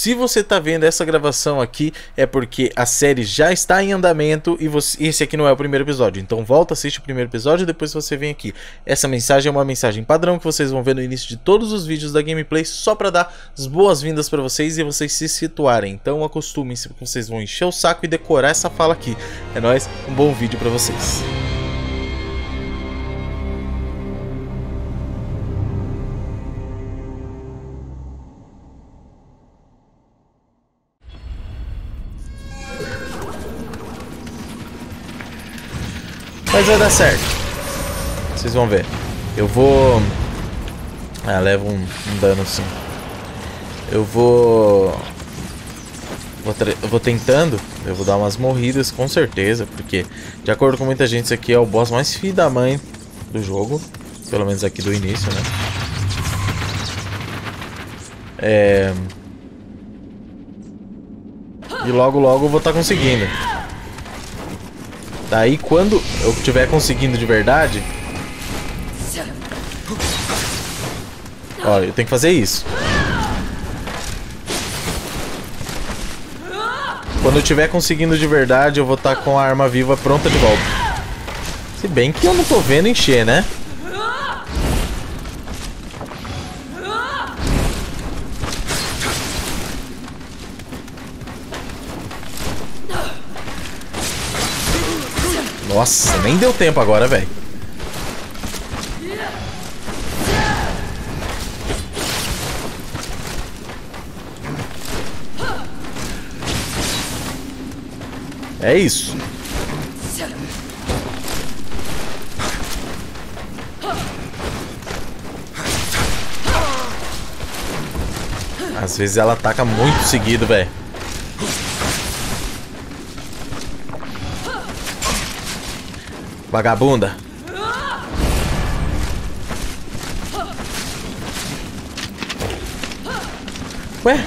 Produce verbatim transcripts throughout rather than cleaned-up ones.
Se você tá vendo essa gravação aqui, é porque a série já está em andamento e você... esse aqui não é o primeiro episódio. Então volta, assiste o primeiro episódio e depois você vem aqui. Essa mensagem é uma mensagem padrão que vocês vão ver no início de todos os vídeos da gameplay, só para dar as boas-vindas para vocês e vocês se situarem. Então acostumem-se, porque vocês vão encher o saco e decorar essa fala aqui. É nóis, um bom vídeo para vocês. Mas vai dar certo. Vocês vão ver. Eu vou... Ah, leva um, um dano sim. Eu vou... Vou, tra... eu vou tentando. Eu vou dar umas morridas com certeza. Porque, de acordo com muita gente, esse aqui é o boss mais filho da mãe do jogo. Pelo menos aqui do início, né? É... E logo logo eu vou estar conseguindo. Daí quando eu estiver conseguindo de verdade... Olha, eu tenho que fazer isso. Quando eu estiver conseguindo de verdade, eu vou estar com a arma viva pronta de volta. Se bem que eu não tô vendo encher, né? Nossa, nem deu tempo agora, velho. É isso. Às vezes ela ataca muito seguido, velho. Vagabunda. Ué?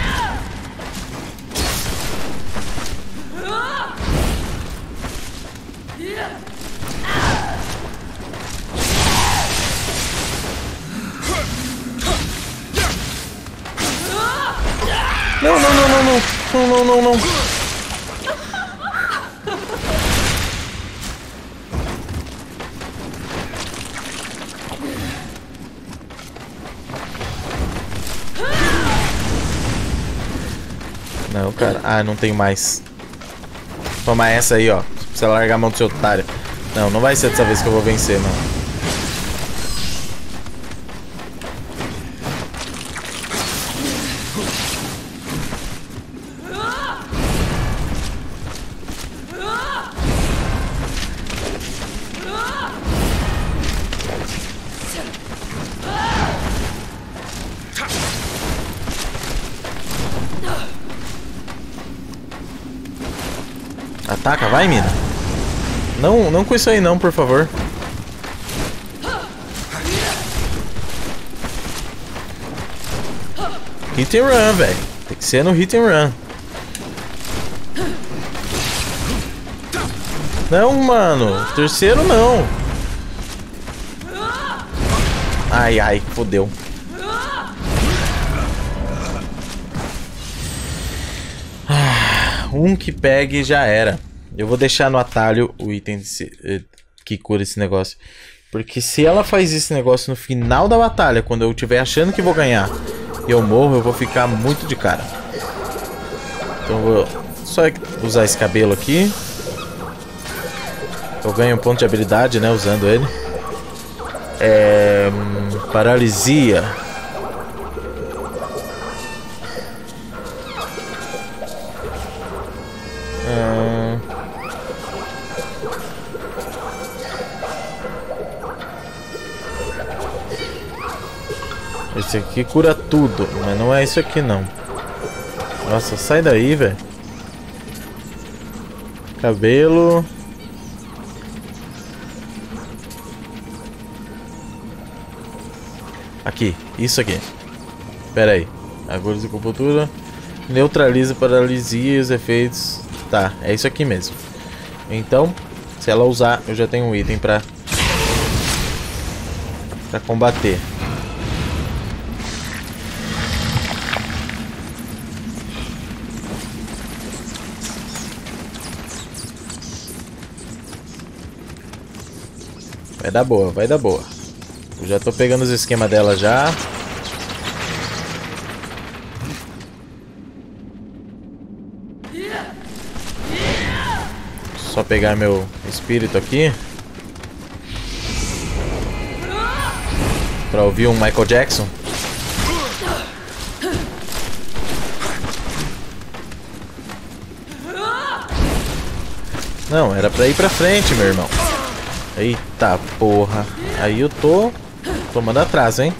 Não, não, não, não, não. Não, não, não, não. Não, cara. Ah, não tenho mais. Toma essa aí, ó. Precisa largar a mão do seu otário. Não, não vai ser dessa vez que eu vou vencer, não. Ataca, vai, mina. Não, não com isso aí não, por favor. Hit and run, velho. Tem que ser no hit and run. Não, mano. Terceiro não. Ai, ai, fodeu. Um que pegue e já era. Eu vou deixar no atalho o item desse, que cura esse negócio. Porque se ela faz esse negócio no final da batalha, quando eu estiver achando que vou ganhar e eu morro, eu vou ficar muito de cara. Então eu vou só usar esse cabelo aqui. Eu ganho um ponto de habilidade, né, usando ele. É... Paralisia. Hum... Esse aqui cura tudo, mas não é isso aqui não. Nossa, sai daí, velho. Cabelo. Aqui, isso aqui. Pera aí. Agulhas de acupuntura. Neutraliza paralisia e os efeitos. Tá, é isso aqui mesmo. Então, se ela usar, eu já tenho um item pra, pra combater. Vai dar boa, vai dar boa. Eu já tô pegando os esquemas dela já. Só pegar meu espírito aqui. Pra ouvir um Michael Jackson. Não, era pra ir pra frente, meu irmão. Eita porra. Aí eu tô tomando atraso, hein?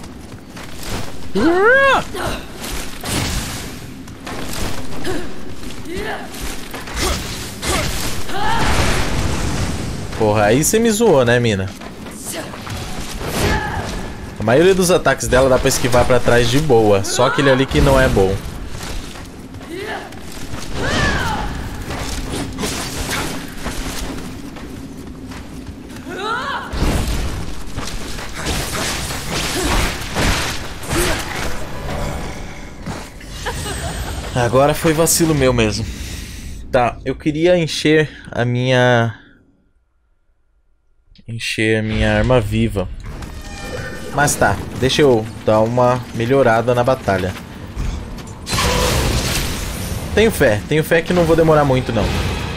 Porra, aí você me zoou, né, mina? A maioria dos ataques dela dá pra esquivar pra trás de boa. Só aquele ali que não é bom. Agora foi vacilo meu mesmo. Tá, eu queria encher a minha... Encher a minha arma viva. Mas tá, deixa eu dar uma melhorada na batalha. Tenho fé, tenho fé que não vou demorar muito não.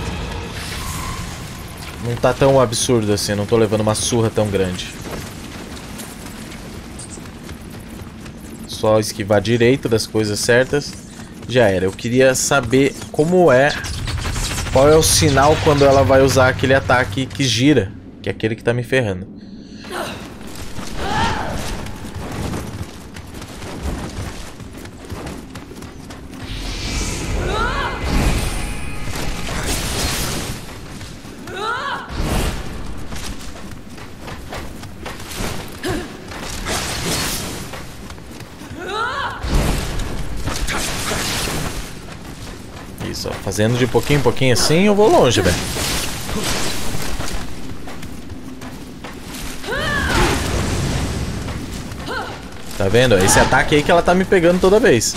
Não tá tão absurdo assim, não tô levando uma surra tão grande. Só esquivar direito das coisas certas. Já era, eu queria saber como é... Qual é o sinal quando ela vai usar aquele ataque que gira. Que é aquele que tá me ferrando. Isso, ó, fazendo de pouquinho em pouquinho assim eu vou longe, velho. Tá vendo? Esse ataque aí que ela tá me pegando toda vez.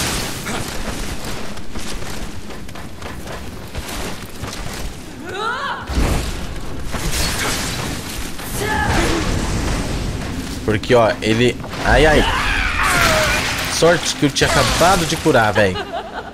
Porque, ó, ele... Ai, ai. Sorte que eu tinha acabado de curar, velho.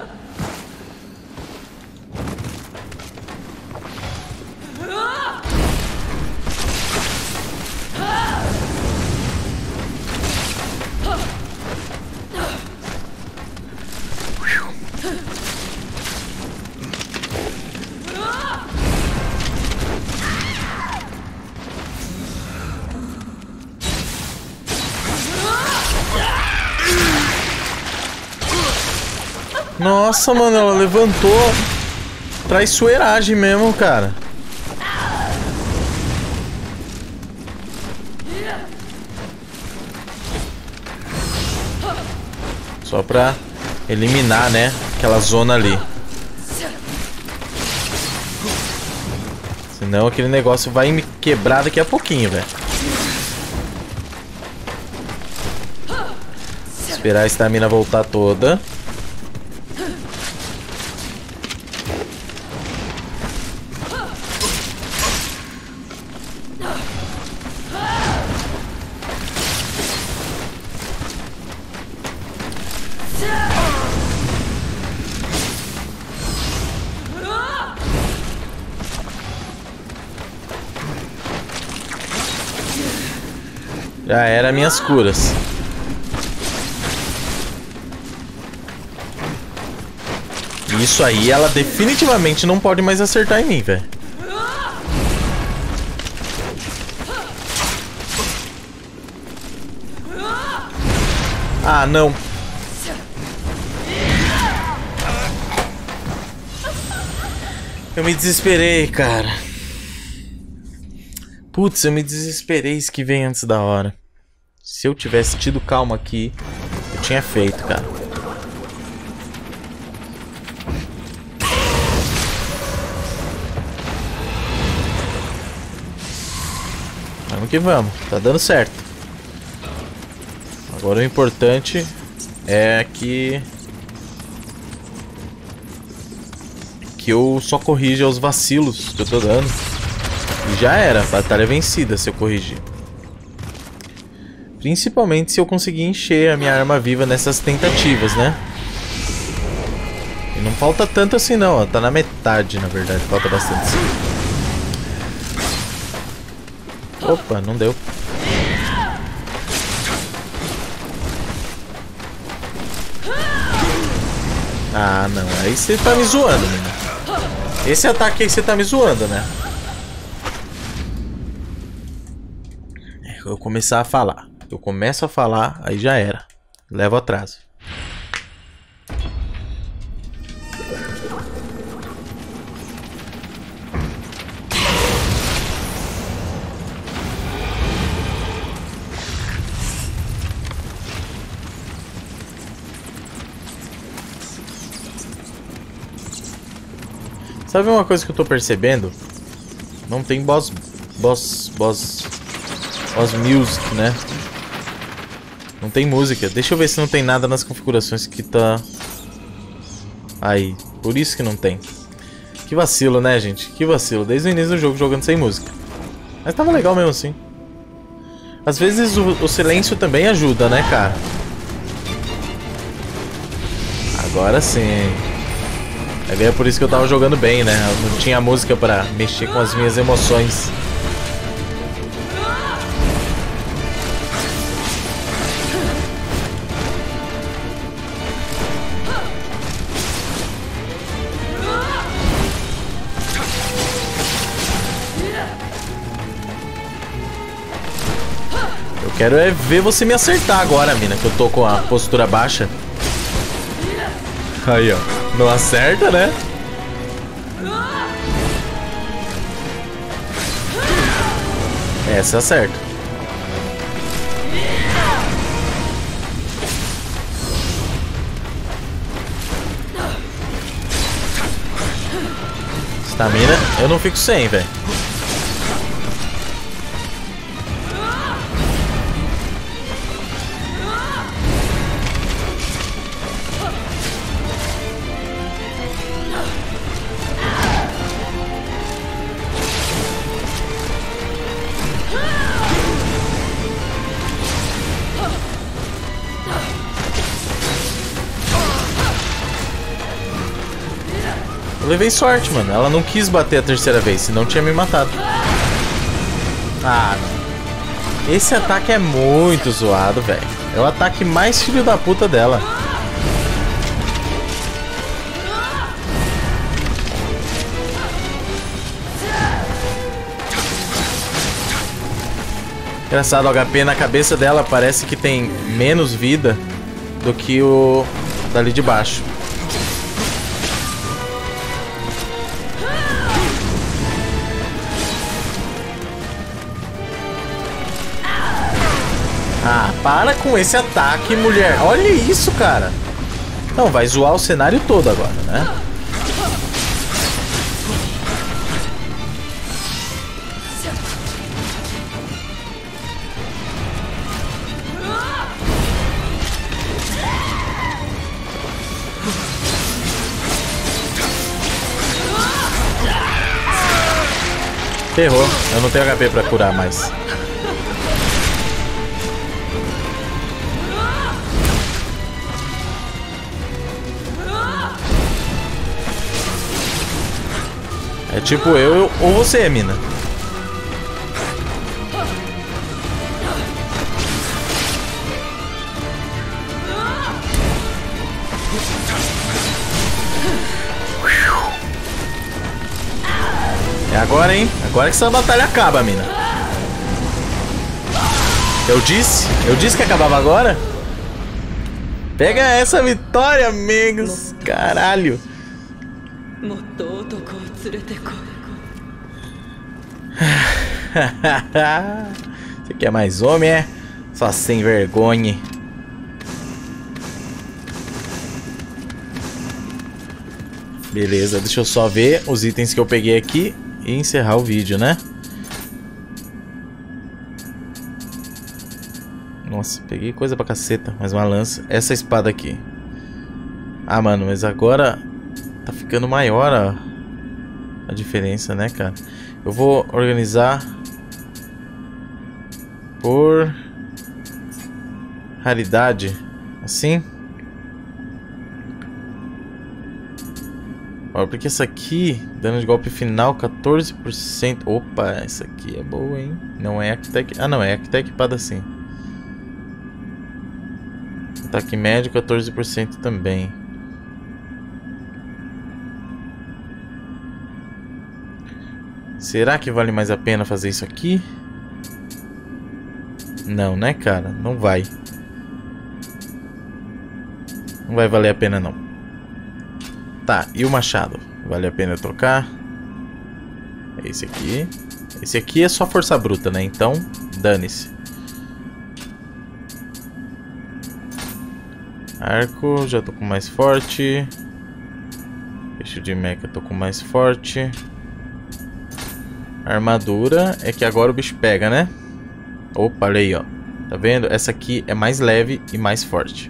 Nossa, mano, ela levantou. Traiçoeiragem mesmo, cara. Só pra eliminar, né, aquela zona ali. Senão aquele negócio vai me quebrar daqui a pouquinho, velho. Esperar a estamina voltar toda. Já era minhas curas. Isso aí, ela definitivamente não pode mais acertar em mim, velho. Ah, não. Eu me desesperei, cara. Putz, eu me desesperei, esquivei antes da hora. Se eu tivesse tido calma aqui, eu tinha feito, cara. Vamos que vamos, tá dando certo. Agora o importante é que... Que eu só corrija os vacilos que eu tô dando. E já era, batalha vencida se eu corrigir. Principalmente se eu conseguir encher a minha arma viva nessas tentativas, né? E não falta tanto assim não, ó. Tá na metade, na verdade. Falta bastante sim. Opa, não deu. Ah, não. Aí você tá me zoando, menino. Esse ataque aí você tá me zoando, né? Eu começar a falar. Eu começo a falar, aí já era. Levo atraso. Sabe uma coisa que eu tô percebendo? Não tem boss... Boss... Boss... Boss music, né? Não tem música. Deixa eu ver se não tem nada nas configurações que tá... Aí. Por isso que não tem. Que vacilo, né, gente? Que vacilo. Desde o início do jogo jogando sem música. Mas tava legal mesmo assim. Às vezes o, o silêncio também ajuda, né, cara? Agora sim. É por isso que eu tava jogando bem, né? Eu não tinha música pra mexer com as minhas emoções. Eu quero é ver você me acertar agora, mina, que eu tô com a postura baixa. Aí, ó. Não acerta, né? Essa acerta. Estamina, eu não fico sem, velho. Eu levei sorte, mano. Ela não quis bater a terceira vez, senão tinha me matado. Ah, não. Esse ataque é muito zoado, velho. É o ataque mais filho da puta dela. Engraçado, o H P na cabeça dela parece que tem menos vida do que o dali de baixo. Ah, para com esse ataque, mulher. Olha isso, cara. Não, vai zoar o cenário todo agora, né? Ferrou. Eu não tenho H P pra curar mais. É tipo eu ou você, mina. É agora, hein? Agora que essa batalha acaba, mina. Eu disse? Eu disse que acabava agora? Pega essa vitória, amigos. Caralho. Você quer mais homem, é? Só sem vergonha. Beleza, deixa eu só ver os itens que eu peguei aqui e encerrar o vídeo, né? Nossa, peguei coisa pra caceta. Mais uma lança. Essa espada aqui. Ah, mano, mas agora tá ficando maior a, a diferença, né, cara? Eu vou organizar por raridade, assim. Ó, porque essa aqui, dano de golpe final, quatorze por cento. Opa, essa aqui é boa, hein? Não é a que tá equipada. Ah, não, é a que tá equipada assim. Ataque médio, quatorze por cento também. Será que vale mais a pena fazer isso aqui? Não, né, cara? Não vai. Não vai valer a pena, não. Tá, e o machado? Vale a pena eu trocar? Esse aqui. Esse aqui é só força bruta, né? Então, dane-se. Arco, já tô com mais forte. Peixe de mecha, tô com mais forte. Armadura é que agora o bicho pega, né? Opa, olha aí, ó. Tá vendo? Essa aqui é mais leve e mais forte.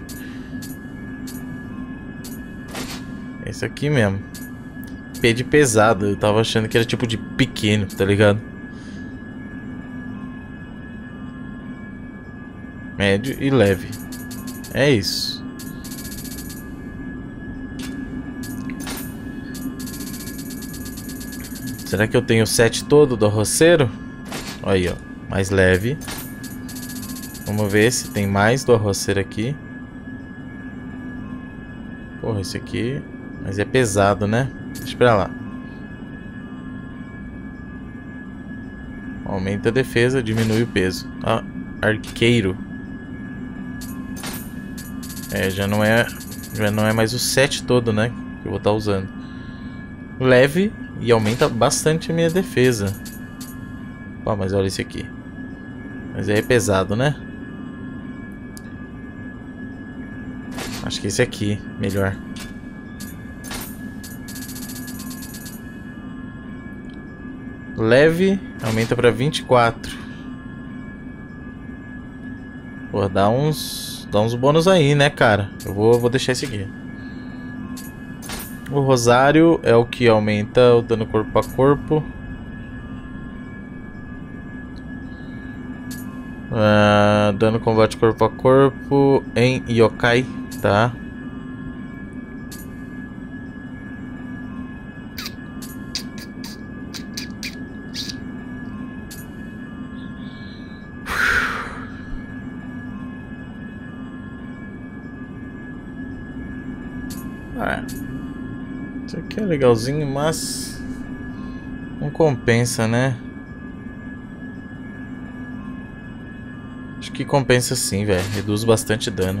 Esse aqui mesmo. P de pesado. Eu tava achando que era tipo de pequeno, tá ligado? Médio e leve. É isso. Será que eu tenho o set todo do arroceiro? Olha aí, ó. Mais leve. Vamos ver se tem mais do arroceiro aqui. Porra, esse aqui... Mas é pesado, né? Deixa pra lá. Aumenta a defesa, diminui o peso. Ah, arqueiro. É, já não é... Já não é mais o set todo, né? Que eu vou estar usando. Leve e aumenta bastante a minha defesa. Pô, mas olha esse aqui. Mas aí é pesado, né? Acho que esse aqui, melhor. Leve, aumenta pra vinte e quatro. Pô, dá uns... Dá uns bônus aí, né, cara? Eu vou, vou deixar esse aqui. O rosário é o que aumenta o dano corpo a corpo. Uh, dano combate corpo a corpo em yokai, tá? Ah, isso aqui é legalzinho, mas não compensa, né? Acho que compensa sim, velho. Reduz bastante dano.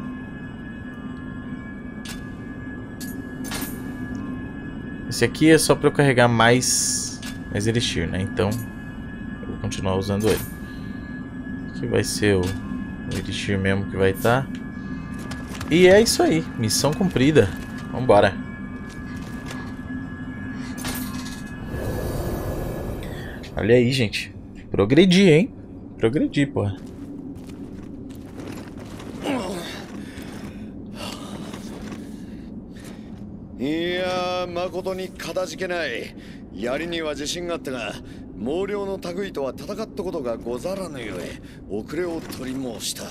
Esse aqui é só pra eu carregar mais, mais elixir, né? Então eu vou continuar usando ele. Aqui vai ser o, o elixir mesmo que vai estar. E é isso aí. Missão cumprida. Vambora. Olha aí, gente. Progredi, hein? Progredi, porra. いやー、誠にかたじけない。槍には自信があったが、毛量の類とは戦ったことがござらぬゆえ、遅れを取り申した。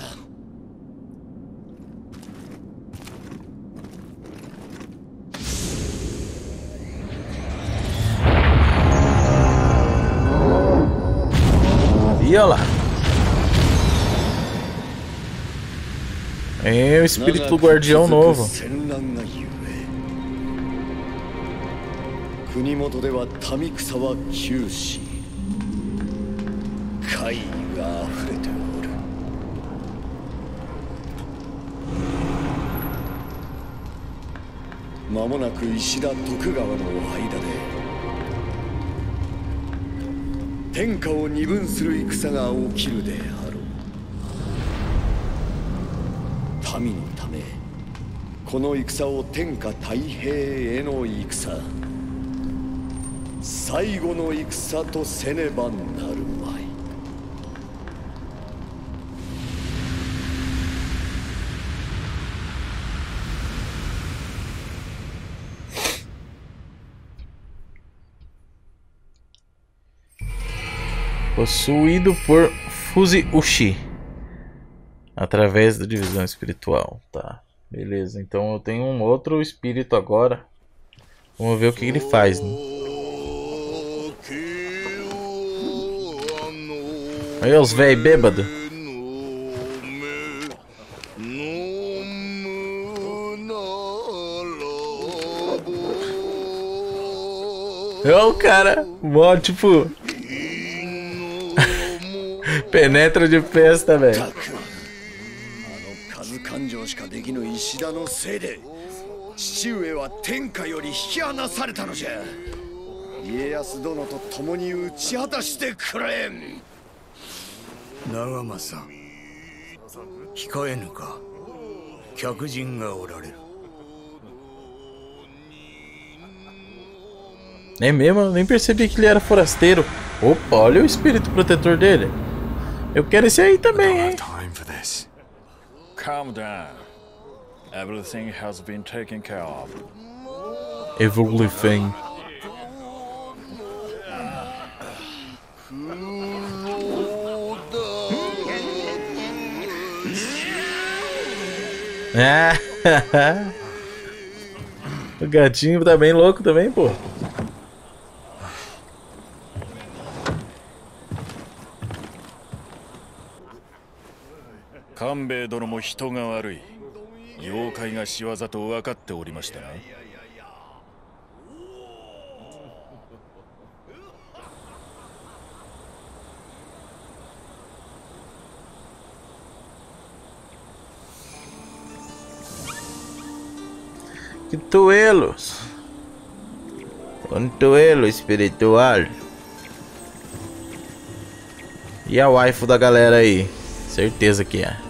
E olha lá. É o espírito do guardião novo. 国元では民草は窮し、怪異が溢れておる。間もなく石田徳川の間で天下を二分する戦が起きるであろう。民のため、この戦を天下太平への戦、最後の戦とせねばなるまい。 Possuído por Fuzi Uchi. Através da divisão espiritual. Tá, beleza. Então eu tenho um outro espírito agora. Vamos ver o que ele faz, né? Aí os véi bêbado. É o cara, mó tipo... penetra de festa, velho. 感情しかできぬ石田のせいで父上は天下より引き離されたのじゃ。家康殿と共に打ち果たしてくれ。長政、控えぬか。客人がおられる。 É mesmo? Eu nem percebi que ele era forasteiro. Opa, olha o espírito protetor dele. Eu quero esse aí também, hein? Calm down. Everything has been taken care of. Everything. Ah, o gatinho tá bem louco também, pô. Kanbei殿も人が悪い。妖怪が仕業と分かっておりましたな。 Contuelos. Contuelo espiritual. E a waifu da galera aí? Certeza que é.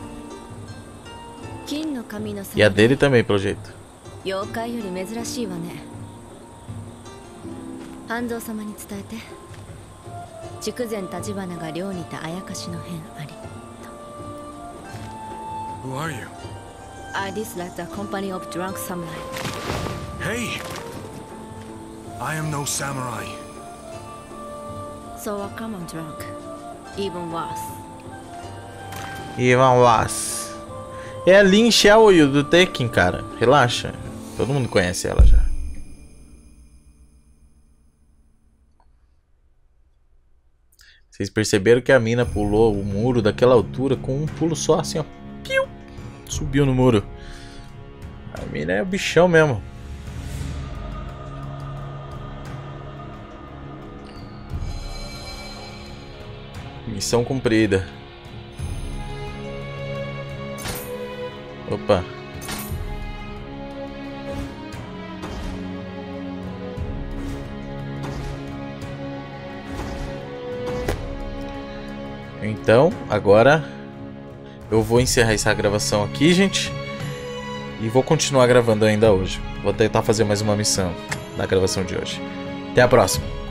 E a dele também, pelo jeito. Who are you? I dislike the company of drunk samurai. Hey! I am no samurai. So a common drunk. Even worse. Even worse. É a Lin Xiaoyu do Tekken, cara. Relaxa. Todo mundo conhece ela já. Vocês perceberam que a mina pulou o muro daquela altura com um pulo só, assim, ó. Piu! Subiu no muro. A mina é o bichão mesmo. Missão cumprida. Opa. Então, agora eu vou encerrar essa gravação aqui, gente. E vou continuar gravando ainda hoje. Vou tentar fazer mais uma missão na gravação de hoje. Até a próxima.